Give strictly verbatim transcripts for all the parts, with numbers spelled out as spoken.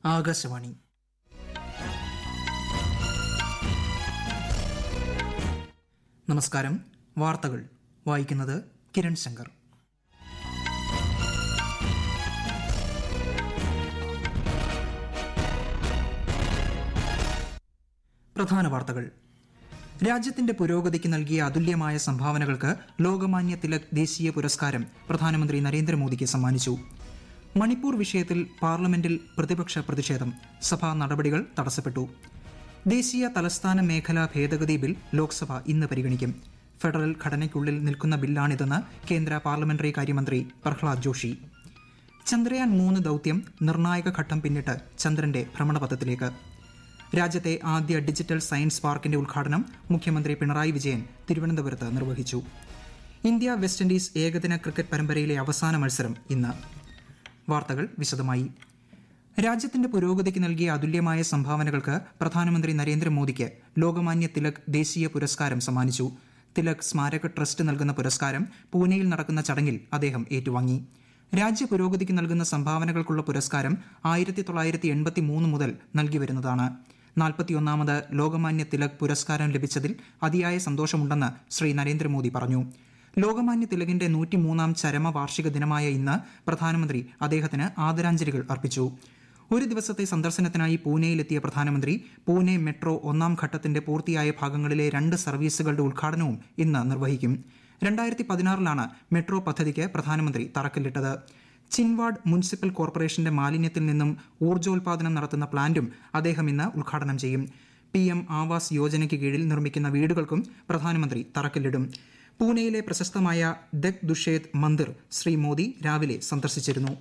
ആകാശവാണി. നമസ്കാരം. വാർത്തകൾ വായിക്കുന്നത് കിരൺ ശങ്കർ. പ്രധാന വാർത്തകൾ. രാജ്യത്തിന്റെ പുരോഗതിക്ക് നൽകിയ അതുല്യമായ സംഭാവനകൾക്ക് ലോകമാന്യ തിലക് ദേശീയ പുരസ്കാരം പ്രധാനമന്ത്രി നരേന്ദ്രമോദിക്ക് സമ്മാനിച്ചു. മണിപ്പൂർ വിഷയത്തിൽ പാർലമെന്റിൽ പ്രതിപക്ഷ പ്രതിഷേധം. സഭാ നടപടികൾ തടസ്സപ്പെട്ടു. ദേശീയ തലസ്ഥാന മേഖലാ ഭേദഗതി ബിൽ ലോക്സഭ ഇന്ന് പരിഗണിക്കും. ഫെഡറൽ ഘടനയ്ക്കുള്ളിൽ നിൽക്കുന്ന ബില്ലാണിതെന്ന് കേന്ദ്ര പാർലമെന്ററി കാര്യമന്ത്രി പ്രഹ്ലാദ് ജോഷി. ചന്ദ്രയാൻ മൂന്ന് ദൌത്യം നിർണായക ഘട്ടം പിന്നിട്ട് ചന്ദ്രന്റെ ഭ്രമണപഥത്തിലേക്ക്. രാജ്യത്തെ ആദ്യ ഡിജിറ്റൽ സയൻസ് പാർക്കിന്റെ ഉദ്ഘാടനം മുഖ്യമന്ത്രി പിണറായി വിജയൻ തിരുവനന്തപുരത്ത് നിർവഹിച്ചു. ഇന്ത്യ വെസ്റ്റ് ഇൻഡീസ് ഏകദിന ക്രിക്കറ്റ് പരമ്പരയിലെ അവസാന മത്സരം ഇന്ന്. വാർത്തകൾ വിശദമായി. രാജ്യത്തിന്റെ പുരോഗതിക്ക് നൽകിയ അതുല്യമായ സംഭാവനകൾക്ക് പ്രധാനമന്ത്രി നരേന്ദ്രമോദിക്ക് ലോകമാന്യ തിലക് ദേശീയ പുരസ്കാരം സമ്മാനിച്ചു. തിലക് സ്മാരക ട്രസ്റ്റ് നൽകുന്ന പുരസ്കാരം പൂനെയിൽ നടക്കുന്ന ചടങ്ങിൽ അദ്ദേഹം ഏറ്റുവാങ്ങി. രാജ്യ പുരോഗതിക്ക് നൽകുന്ന സംഭാവനകൾക്കുള്ള പുരസ്കാരം ആയിരത്തി തൊള്ളായിരത്തി എൺപത്തി മൂന്ന് മുതൽ നൽകി വരുന്നതാണ്. നാൽപ്പത്തിയൊന്നാമത് ലോകമാന്യ തിലക് പുരസ്കാരം ലഭിച്ചതിൽ അതിയായ സന്തോഷമുണ്ടെന്ന് ശ്രീ നരേന്ദ്രമോദി പറഞ്ഞു. ലോകമാന്യ തിലകിന്റെ നൂറ്റിമൂന്നാം ചരമ വാർഷിക ദിനമായ ഇന്ന് പ്രധാനമന്ത്രി അദ്ദേഹത്തിന് ആദരാഞ്ജലികൾ അർപ്പിച്ചു. ഒരു ദിവസത്തെ സന്ദർശനത്തിനായി പൂനെയിലെത്തിയ പ്രധാനമന്ത്രി പൂനെ മെട്രോ ഒന്നാം ഘട്ടത്തിന്റെ പൂർത്തിയായ ഭാഗങ്ങളിലെ രണ്ട് സർവീസുകളുടെ ഉദ്ഘാടനവും ഇന്ന് നിർവഹിക്കും. രണ്ടായിരത്തി പതിനാറിലാണ് മെട്രോ പദ്ധതിക്ക് പ്രധാനമന്ത്രി തറക്കല്ലിട്ടത്. ചിൻവാഡ് മുനിസിപ്പൽ കോർപ്പറേഷന്റെ മാലിന്യത്തിൽ നിന്നും ഊർജ്ജോൽപാദനം നടത്തുന്ന പ്ലാന്റും അദ്ദേഹം ഇന്ന് ഉദ്ഘാടനം ചെയ്യും. പി എം ആവാസ് യോജനയ്ക്ക് കീഴിൽ നിർമ്മിക്കുന്ന വീടുകൾക്കും പ്രധാനമന്ത്രി തറക്കല്ലിടും. പൂനെയിലെ പ്രശസ്തമായ ദക് ദുഷേത് മന്ദിർ ശ്രീ മോദി രാവിലെ സന്ദർശിച്ചിരുന്നു.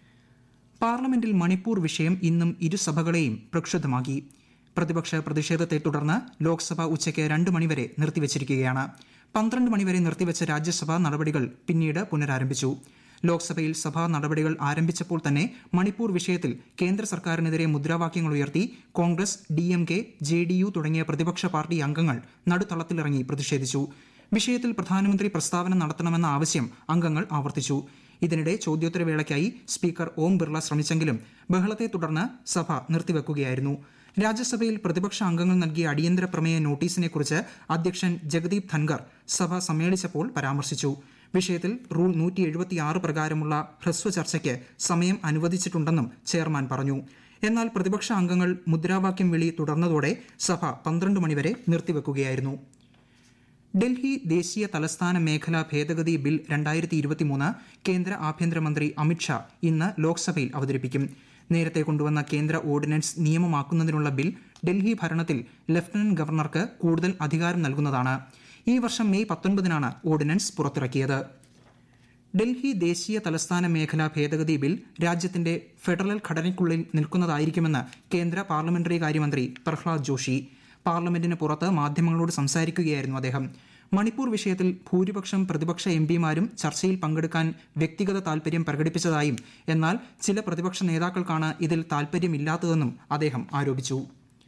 പാർലമെന്റിൽ മണിപ്പൂർ വിഷയം ഇന്നും ഇരുസഭകളെയും പ്രക്ഷുബ്ധമാക്കി. പ്രതിപക്ഷ പ്രതിഷേധത്തെ തുടർന്ന് ലോക്സഭ ഉച്ചയ്ക്ക് രണ്ട് മണിവരെ നിർത്തിവച്ചിരിക്കുകയാണ്. പന്ത്രണ്ട് മണിവരെ നിർത്തിവച്ച രാജ്യസഭാ നടപടികൾ പിന്നീട് പുനരാരംഭിച്ചു. ലോക്സഭയിൽ സഭാ നടപടികൾ ആരംഭിച്ചപ്പോൾ തന്നെ മണിപ്പൂർ വിഷയത്തിൽ കേന്ദ്ര സർക്കാരിനെതിരെ മുദ്രാവാക്യങ്ങൾ ഉയർത്തി Congress, D M K, J D U തുടങ്ങിയ പ്രതിപക്ഷ പാർട്ടി അംഗങ്ങൾ നടുത്തളത്തിലിറങ്ങി പ്രതിഷേധിച്ചു. വിഷയത്തിൽ പ്രധാനമന്ത്രി പ്രസ്താവന നടത്തണമെന്ന ആവശ്യം അംഗങ്ങൾ ആവർത്തിച്ചു. ഇതിനിടെ ചോദ്യോത്തരവേളയ്ക്കായി സ്പീക്കർ ഓം ബിർള ശ്രമിച്ചെങ്കിലും ബഹളത്തെ തുടർന്ന് സഭ നിർത്തിവെക്കുകയായിരുന്നു. രാജ്യസഭയിൽ പ്രതിപക്ഷ അംഗങ്ങൾ നൽകിയ അടിയന്തര പ്രമേയ നോട്ടീസിനെക്കുറിച്ച് അധ്യക്ഷൻ ജഗദീപ് ധൻഖർ സഭ സമ്മേളിച്ചപ്പോൾ പരാമർശിച്ചു. വിഷയത്തിൽ റൂൾ നൂറ്റി എഴുപത്തിയാറ് പ്രകാരമുള്ള ഹ്രസ്വ ചർച്ചയ്ക്ക് സമയം അനുവദിച്ചിട്ടുണ്ടെന്നും ചെയർമാൻ പറഞ്ഞു. എന്നാൽ പ്രതിപക്ഷ അംഗങ്ങൾ മുദ്രാവാക്യം വിളി തുടർന്നതോടെ സഭ പന്ത്രണ്ട് മണിവരെ നിർത്തിവെക്കുകയായിരുന്നു. ഡൽഹി ദേശീയ തലസ്ഥാന മേഖലാ ഭേദഗതി ബിൽ രണ്ടായിരത്തി ഇരുപത്തിമൂന്ന് കേന്ദ്ര ആഭ്യന്തരമന്ത്രി അമിത്ഷാ ഇന്ന് ലോക്സഭയിൽ അവതരിപ്പിക്കും. നേരത്തെ കൊണ്ടുവന്ന കേന്ദ്ര ഓർഡിനൻസ് നിയമമാക്കുന്നതിനുള്ള ബിൽ ഡൽഹി ഭരണത്തിൽ ലഫ്റ്റനന്റ് ഗവർണർക്ക് കൂടുതൽ അധികാരം നൽകുന്നതാണ്. ഈ വർഷം മെയ് പത്തൊൻപതിനാണ് ഓർഡിനൻസ് പുറത്തിറക്കിയത്. ഡൽഹി ദേശീയ തലസ്ഥാന മേഖലാ ഭേദഗതി ബിൽ രാജ്യത്തിന്റെ ഫെഡറൽ ഘടനയ്ക്കുള്ളിൽ നിൽക്കുന്നതായിരിക്കുമെന്ന് കേന്ദ്ര പാർലമെന്ററി കാര്യമന്ത്രി പ്രഹ്ലാദ് ജോഷി പാർലമെന്റിന് പുറത്ത് മാധ്യമങ്ങളോട് സംസാരിക്കുകയായിരുന്നു അദ്ദേഹം. മണിപ്പൂർ വിഷയത്തിൽ ഭൂരിപക്ഷം പ്രതിപക്ഷ എം പിമാരും ചർച്ചയിൽ പങ്കെടുക്കാൻ വ്യക്തിഗത താൽപര്യം പ്രകടിപ്പിച്ചതായും എന്നാൽ ചില പ്രതിപക്ഷ നേതാക്കൾക്കാണ് ഇതിൽ താൽപര്യമില്ലാത്തതെന്നും അദ്ദേഹം ആരോപിച്ചു.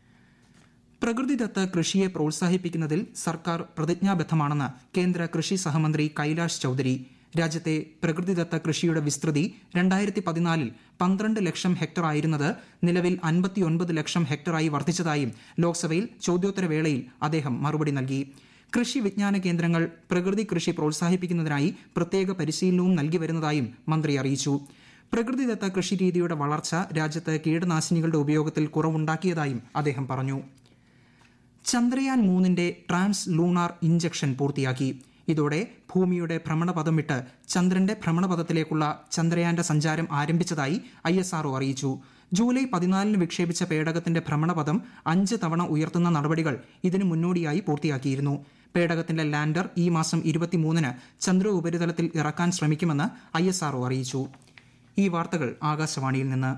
പ്രകൃതിദത്ത കൃഷിയെ പ്രോത്സാഹിപ്പിക്കുന്നതിൽ സർക്കാർ പ്രതിജ്ഞാബദ്ധമാണെന്ന് കേന്ദ്ര കൃഷി സഹമന്ത്രി കൈലാഷ് ചൌധരി. രാജ്യത്തെ പ്രകൃതിദത്ത കൃഷിയുടെ വിസ്തൃതി രണ്ടായിരത്തി പതിനാലിൽ പന്ത്രണ്ട് ലക്ഷം ഹെക്ടർ ആയിരുന്നത് നിലവിൽ അൻപത്തിയൊൻപത് ലക്ഷം ഹെക്ടറായി വർദ്ധിച്ചതായും ലോക്സഭയിൽ ചോദ്യോത്തരവേളയിൽ അദ്ദേഹം മറുപടി നൽകി. കൃഷി വിജ്ഞാന കേന്ദ്രങ്ങൾ പ്രകൃതി കൃഷി പ്രോത്സാഹിപ്പിക്കുന്നതിനായി പ്രത്യേക പരിശീലനവും നൽകി വരുന്നതായും മന്ത്രി അറിയിച്ചു. പ്രകൃതിദത്ത കൃഷിരീതിയുടെ വളർച്ച രാജ്യത്ത് കീടനാശിനികളുടെ ഉപയോഗത്തിൽ കുറവുണ്ടാക്കിയതായും അദ്ദേഹം പറഞ്ഞു. ചന്ദ്രയാൻ മൂന്നിന്റെ ട്രാൻസ് ലൂണാർ ഇഞ്ചക്ഷൻ പൂർത്തിയാക്കി. ഇതോടെ ഭൂമിയുടെ ഭ്രമണപഥം വിട്ട് ചന്ദ്രന്റെ ഭ്രമണപഥത്തിലേക്കുള്ള ചന്ദ്രയാന്റെ സഞ്ചാരം ആരംഭിച്ചതായി ഐ എസ് ആർ ഒ അറിയിച്ചു. ജൂലൈ പതിനാലിന് വിക്ഷേപിച്ച പേടകത്തിന്റെ ഭ്രമണപഥം അഞ്ച് തവണ ഉയർത്തുന്ന നടപടികൾ ഇതിനു മുന്നോടിയായി പൂർത്തിയാക്കിയിരുന്നു. പേടകത്തിന്റെ ലാൻഡർ ഈ മാസം ഇരുപത്തിമൂന്നിന് ചന്ദ്ര ഉപരിതലത്തിൽ ഇറക്കാൻ ശ്രമിക്കുമെന്ന് ഐ എസ് ആർ ഒ അറിയിച്ചു. ഈ വാർത്തകൾ ആകാശവാണിയിൽ നിന്ന്.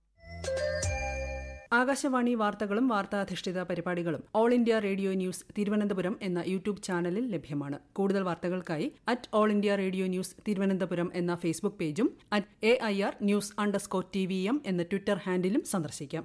ആകാശവാണി വാർത്തകളും വാർത്താധിഷ്ഠിത പരിപാടികളും All India Radio News Thiruvananthapuram എന്ന യൂട്യൂബ് ചാനലിൽ ലഭ്യമാണ്. കൂടുതൽ വാർത്തകൾക്കായി at All India Radio News Thiruvananthapuram എന്ന ഫേസ്ബുക്ക് പേജും at A I R News underscore T V M എന്ന ട്വിറ്റർ ഹാൻഡിലും സന്ദർശിക്കാം.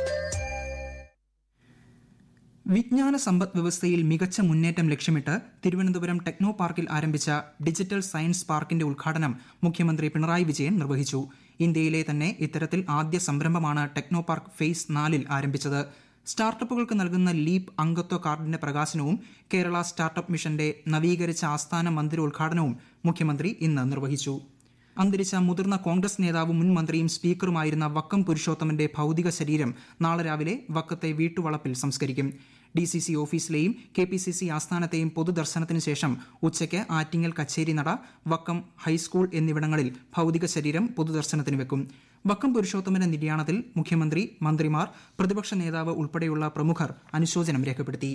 വിജ്ഞാന സമ്പദ് വ്യവസ്ഥയിൽ മികച്ച മുന്നേറ്റം ലക്ഷ്യമിട്ട് തിരുവനന്തപുരം ടെക്നോ പാർക്കിൽ ആരംഭിച്ച ഡിജിറ്റൽ സയൻസ് പാർക്കിന്റെ ഉദ്ഘാടനം മുഖ്യമന്ത്രി പിണറായി വിജയൻ നിർവഹിച്ചു. ഇന്ത്യയിലെ തന്നെ ഇത്തരത്തിൽ ആദ്യ സംരംഭമാണ് ടെക്നോ പാർക്ക് ഫേസ് നാലിൽ ആരംഭിച്ചത്. സ്റ്റാർട്ടപ്പുകൾക്ക് നൽകുന്ന ലീപ് അംഗത്വ കാർഡിന്റെ പ്രകാശനവും കേരള സ്റ്റാർട്ടപ്പ് മിഷന്റെ നവീകരിച്ച ആസ്ഥാന മന്ദിരോദ്ഘാടനവും മുഖ്യമന്ത്രി ഇന്ന് നിർവഹിച്ചു. അന്തരിച്ച മുതിർന്ന കോൺഗ്രസ് നേതാവും മുൻ മന്ത്രിയും സ്പീക്കറുമായിരുന്ന വക്കം പുരുഷോത്തമന്റെ ഭൌതിക ശരീരം നാളെ രാവിലെ വക്കത്തെ വീട്ടുവളപ്പിൽ സംസ്കരിക്കും. ഡി സി സി ഓഫീസിലെയും കെ പി സി സി ആസ്ഥാനത്തെയും പൊതുദർശനത്തിന് ശേഷം ഉച്ചയ്ക്ക് ആറ്റിങ്ങൽ കച്ചേരിനട, വക്കം ഹൈസ്കൂൾ എന്നിവിടങ്ങളിൽ ഭൌതിക ശരീരം പൊതുദർശനത്തിന് വെക്കും. വക്കം പുരുഷോത്തമന്റെ നിര്യാണത്തിൽ മുഖ്യമന്ത്രി, മന്ത്രിമാർ, പ്രതിപക്ഷ നേതാവ് ഉൾപ്പെടെയുള്ള പ്രമുഖർ അനുശോചനം രേഖപ്പെടുത്തി.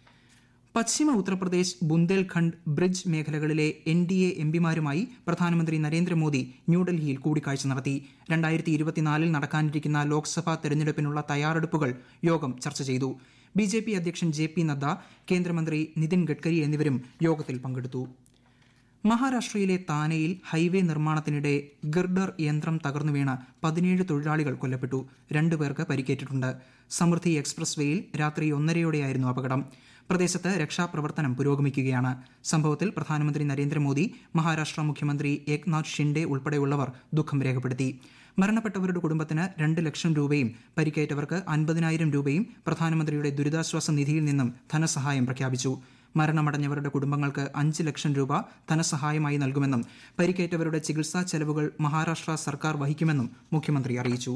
പശ്ചിമ ഉത്തർപ്രദേശ് ബുന്ദേൽഖണ്ഡ് ബ്രിഡ്ജ് മേഖലകളിലെ എൻ ഡി എ എംപിമാരുമായി പ്രധാനമന്ത്രി നരേന്ദ്രമോദി ന്യൂഡൽഹിയിൽ കൂടിക്കാഴ്ച നടത്തി. രണ്ടായിരത്തി ഇരുപത്തിനാലിൽ നടക്കാനിരിക്കുന്ന ലോക്സഭാ തെരഞ്ഞെടുപ്പിനുള്ള തയ്യാറെടുപ്പുകൾ യോഗം ചർച്ച ചെയ്തു. ബി ജെ പി അധ്യക്ഷൻ ജെ പി നദ്ദ, കേന്ദ്രമന്ത്രി നിതിൻ ഗഡ്കരി എന്നിവരും യോഗത്തിൽ പങ്കെടുത്തു. മഹാരാഷ്ട്രയിലെ താനെയിൽ ഹൈവേ നിർമ്മാണത്തിനിടെ ഗിർഡർ യന്ത്രം തകർന്നു വീണ് പതിനേഴ് തൊഴിലാളികൾ കൊല്ലപ്പെട്ടു. രണ്ടു പേർക്ക് പരിക്കേറ്റിട്ടുണ്ട്. സമൃദ്ധി എക്സ്പ്രസ് വേയിൽ രാത്രി ഒന്നരയോടെയായിരുന്നു അപകടം. പ്രദേശത്ത് രക്ഷാപ്രവർത്തനം പുരോഗമിക്കുകയാണ്. സംഭവത്തിൽ പ്രധാനമന്ത്രി നരേന്ദ്രമോദി, മഹാരാഷ്ട്ര മുഖ്യമന്ത്രി ഏക്നാഥ് ഷിൻഡെ ഉൾപ്പെടെയുള്ളവർ ദുഃഖം രേഖപ്പെടുത്തി. മരണപ്പെട്ടവരുടെ കുടുംബത്തിന് രണ്ട് ലക്ഷം രൂപയും പരിക്കേറ്റവർക്ക് അൻപതിനായിരം രൂപയും പ്രധാനമന്ത്രിയുടെ ദുരിതാശ്വാസ നിധിയിൽ നിന്നും ധനസഹായം പ്രഖ്യാപിച്ചു. മരണമടഞ്ഞവരുടെ കുടുംബങ്ങൾക്ക് അഞ്ച് ലക്ഷം രൂപ ധനസഹായമായി നൽകുമെന്നും പരിക്കേറ്റവരുടെ ചികിത്സാ ചെലവുകൾ മഹാരാഷ്ട്ര സർക്കാർ വഹിക്കുമെന്നും മുഖ്യമന്ത്രി അറിയിച്ചു.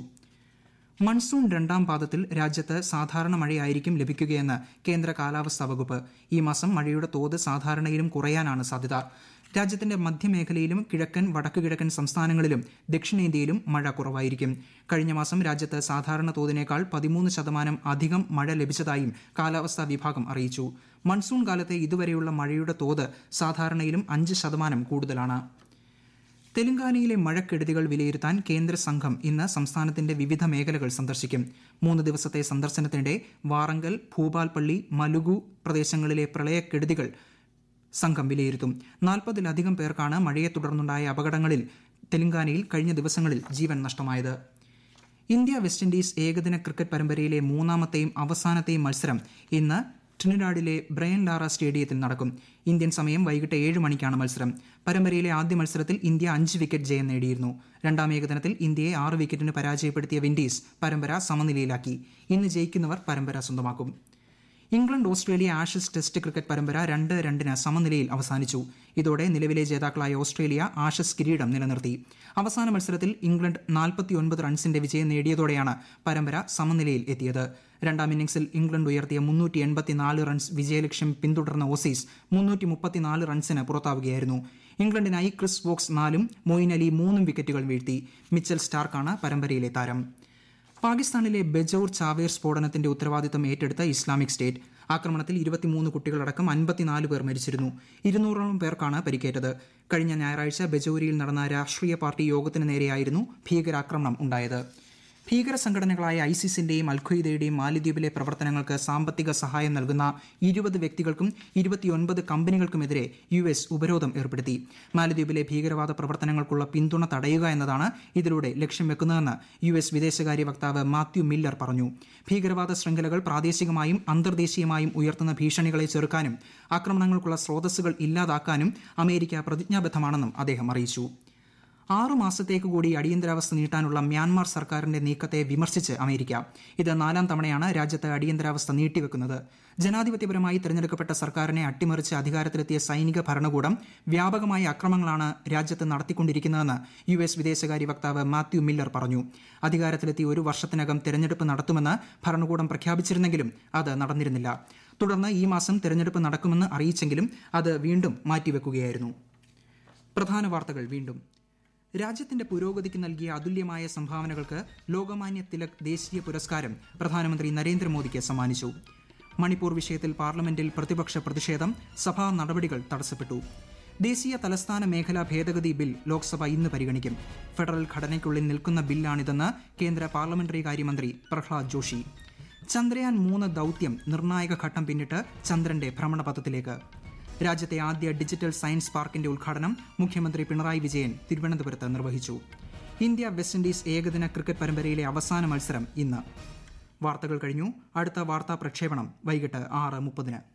മൺസൂൺ രണ്ടാം പാദത്തിൽ രാജ്യത്ത് സാധാരണ മഴയായിരിക്കും ലഭിക്കുകയെന്ന് കേന്ദ്ര കാലാവസ്ഥാ വകുപ്പ്. ഈ മാസം മഴയുടെ തോത് സാധാരണയിലും കുറയാനാണ് സാധ്യത. രാജ്യത്തിന്റെ മധ്യമേഖലയിലും കിഴക്കൻ, വടക്കു കിഴക്കൻ സംസ്ഥാനങ്ങളിലും ദക്ഷിണേന്ത്യയിലും മഴ കുറവായിരിക്കും. കഴിഞ്ഞ മാസം രാജ്യത്ത് സാധാരണ തോതിനേക്കാൾ പതിമൂന്ന് ശതമാനം അധികം മഴ ലഭിച്ചതായും കാലാവസ്ഥാ വിഭാഗം അറിയിച്ചു. മൺസൂൺ കാലത്തെ ഇതുവരെയുള്ള മഴയുടെ തോത് സാധാരണയിലും അഞ്ച് ശതമാനം കൂടുതലാണ്. തെലങ്കാനയിലെ മഴക്കെടുതികൾ വിലയിരുത്താൻ കേന്ദ്ര സംഘം ഇന്ന് സംസ്ഥാനത്തിന്റെ വിവിധ മേഖലകൾ സന്ദർശിക്കും. മൂന്ന് ദിവസത്തെ സന്ദർശനത്തിനിടെ വാറങ്കൽ, ഭൂപാൽപള്ളി, മലുഗു പ്രദേശങ്ങളിലെ പ്രളയക്കെടുതികൾ സംഘം വിലയിരുത്തും. നാൽപ്പതിലധികം പേർക്കാണ് മഴയെ തുടർന്നുണ്ടായ അപകടങ്ങളിൽ തെലങ്കാനയിൽ കഴിഞ്ഞ ദിവസങ്ങളിൽ ജീവൻ നഷ്ടമായത്. ഇന്ത്യ വെസ്റ്റ് ഇൻഡീസ് ഏകദിന ക്രിക്കറ്റ് പരമ്പരയിലെ മൂന്നാമത്തെയും അവസാനത്തെയും മത്സരം ഇന്ന് ട്രിനിഡാഡിലെ ബ്രയൻ ലാറ സ്റ്റേഡിയത്തിൽ നടക്കും. ഇന്ത്യൻ സമയം വൈകിട്ട് ഏഴ് മണിക്കാണ് മത്സരം. പരമ്പരയിലെ ആദ്യ മത്സരത്തിൽ ഇന്ത്യ അഞ്ച് വിക്കറ്റ് ജയം നേടിയിരുന്നു. രണ്ടാം ഏകദിനത്തിൽ ഇന്ത്യയെ ആറ് വിക്കറ്റിന് പരാജയപ്പെടുത്തിയ വിൻഡീസ് പരമ്പര സമനിലയിലാക്കി. ഇന്ന് ജയിക്കുന്നവർ പരമ്പര സ്വന്തമാക്കും. England Australia Ashes Test cricket പരമ്പര രണ്ട് രണ്ടിന് സമനിലയിൽ അവസാനിച്ചു. ഇതോടെ നിലവിലെ ജേതാക്കളായ ഓസ്ട്രേലിയ ആഷസ് കിരീടം നിലനിർത്തി. അവസാന മത്സരത്തിൽ ഇംഗ്ലണ്ട് നാൽപ്പത്തിയൊൻപത് റൺസിന്റെ വിജയം നേടിയതോടെയാണ് പരമ്പര സമനിലയിൽ എത്തിയത്. രണ്ടാം ഇന്നിംഗ്സിൽ ഇംഗ്ലണ്ട് ഉയർത്തിയ മുന്നൂറ്റി എൺപത്തിനാല് റൺസ് വിജയലക്ഷ്യം പിന്തുടർന്ന ഓസീസ് മുന്നൂറ്റി മുപ്പത്തിനാല് റൺസിന് പുറത്താവുകയായിരുന്നു. ഇംഗ്ലണ്ടിനായി ക്രിസ് വോക്സ് നാലും മൊയിൻ അലി മൂന്നും വിക്കറ്റുകൾ വീഴ്ത്തി. മിച്ചൽ സ്റ്റാർക്കാണ് പരമ്പരയിലെ താരം. പാകിസ്ഥാനിലെ ബെജൌർ ചാവേർ സ്ഫോടനത്തിന്റെ ഉത്തരവാദിത്തം ഏറ്റെടുത്ത ഇസ്ലാമിക് സ്റ്റേറ്റ്. ആക്രമണത്തിൽ ഇരുപത്തിമൂന്ന് കുട്ടികളടക്കം അൻപത്തിനാല് പേർ മരിച്ചിരുന്നു. ഇരുന്നൂറോളം പേർക്കാണ് പരിക്കേറ്റത്. കഴിഞ്ഞ ഞായറാഴ്ച ബെജൌരിയിൽ നടന്ന രാഷ്ട്രീയ പാർട്ടി യോഗത്തിന് നേരെയായിരുന്നു ഭീകരാക്രമണം ഉണ്ടായത്. ഭീകര സംഘടനകളായ ഐസിസിന്റെയും അൽഖ്വയ്ദയുടെയും മാലിദ്വീപിലെ പ്രവർത്തനങ്ങൾക്ക് സാമ്പത്തിക സഹായം നൽകുന്ന ഇരുപത് വ്യക്തികൾക്കും ഇരുപത്തിയൊൻപത് കമ്പനികൾക്കുമെതിരെ യു എസ് ഉപരോധം ഏർപ്പെടുത്തി. മാലിദ്വീപിലെ ഭീകരവാദ പ്രവർത്തനങ്ങൾക്കുള്ള പിന്തുണ തടയുക എന്നതാണ് ഇതിലൂടെ ലക്ഷ്യം വെക്കുന്നതെന്ന് യു എസ് വിദേശകാര്യ വക്താവ് മാത്യു മില്ലർ പറഞ്ഞു. ഭീകരവാദ ശൃംഖലകൾ പ്രാദേശികമായും അന്തർദേശീയമായും ഉയർത്തുന്ന ഭീഷണികളെ ചെറുക്കാനും ആക്രമണങ്ങൾക്കുള്ള സ്രോതസ്സുകൾ ഇല്ലാതാക്കാനും അമേരിക്ക പ്രതിജ്ഞാബദ്ധമാണെന്നും അദ്ദേഹം അറിയിച്ചു. ആറു മാസത്തേക്ക് കൂടി അടിയന്തരാവസ്ഥ നീട്ടാനുള്ള മ്യാൻമാർ സർക്കാരിന്റെ നീക്കത്തെ വിമർശിച്ച് അമേരിക്ക. ഇത് നാലാം തവണയാണ് രാജ്യത്ത് അടിയന്തരാവസ്ഥ നീട്ടിവെക്കുന്നത്. ജനാധിപത്യപരമായി തെരഞ്ഞെടുക്കപ്പെട്ട സർക്കാരിനെ അട്ടിമറിച്ച് അധികാരത്തിലെത്തിയ സൈനിക ഭരണകൂടം വ്യാപകമായ അക്രമങ്ങളാണ് രാജ്യത്ത് നടത്തിക്കൊണ്ടിരിക്കുന്നതെന്ന് യു എസ് വിദേശകാര്യ വക്താവ് മാത്യു മില്ലർ പറഞ്ഞു. അധികാരത്തിലെത്തി ഒരു വർഷത്തിനകം തെരഞ്ഞെടുപ്പ് നടത്തുമെന്ന് ഭരണകൂടം പ്രഖ്യാപിച്ചിരുന്നെങ്കിലും അത് നടന്നിരുന്നില്ല. തുടർന്ന് ഈ മാസം തെരഞ്ഞെടുപ്പ് നടക്കുമെന്ന് അറിയിച്ചെങ്കിലും അത് വീണ്ടും മാറ്റിവെക്കുകയായിരുന്നു. പ്രധാന വാർത്തകൾ വീണ്ടും. രാജ്യത്തിന്റെ പുരോഗതിക്ക് നൽകിയ അതുല്യമായ സംഭാവനകൾക്ക് ലോകമാന്യ തിലക് ദേശീയ പുരസ്കാരം പ്രധാനമന്ത്രി നരേന്ദ്രമോദിക്ക് സമ്മാനിച്ചു. മണിപ്പൂർ വിഷയത്തിൽ പാർലമെന്റിൽ പ്രതിപക്ഷ പ്രതിഷേധം, സഭാ നടപടികൾ തടസ്സപ്പെട്ടു. ദേശീയ തലസ്ഥാന മേഖലാ ഭേദഗതി ബിൽ ലോക്സഭ ഇന്ന് പരിഗണിക്കും. ഫെഡറൽ ഘടനയ്ക്കുള്ളിൽ നിൽക്കുന്ന ബില്ലാണിതെന്ന് കേന്ദ്ര പാർലമെന്ററി കാര്യമന്ത്രി പ്രഹ്ലാദ് ജോഷി. ചന്ദ്രയാൻ മൂന്ന് ദൌത്യം നിർണായക ഘട്ടം പിന്നിട്ട് ചന്ദ്രന്റെ ഭ്രമണപഥത്തിലേക്ക്. രാജ്യത്തെ ആദ്യ ഡിജിറ്റൽ സയൻസ് പാർക്കിന്റെ ഉദ്ഘാടനം മുഖ്യമന്ത്രി പിണറായി വിജയൻ തിരുവനന്തപുരത്ത് നിർവഹിച്ചു. ഇന്ത്യ വെസ്റ്റ് ഇൻഡീസ് ഏകദിന ക്രിക്കറ്റ് പരമ്പരയിലെ അവസാന മത്സരം ഇന്ന്. വാർത്തകൾ കഴിഞ്ഞു. അടുത്ത വാർത്താ പ്രക്ഷേപണം വൈകിട്ട് ആറ് മുപ്പതിന്.